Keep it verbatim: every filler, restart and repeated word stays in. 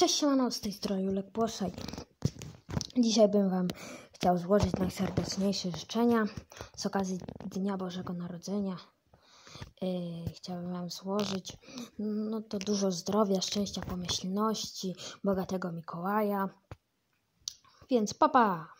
Cześć, siemano, z tej strony Julek Płoszaj. Dzisiaj bym Wam chciał złożyć najserdeczniejsze życzenia z okazji Dnia Bożego Narodzenia. Yy, chciałbym Wam złożyć no to dużo zdrowia, szczęścia, pomyślności, bogatego Mikołaja. Więc pa, pa!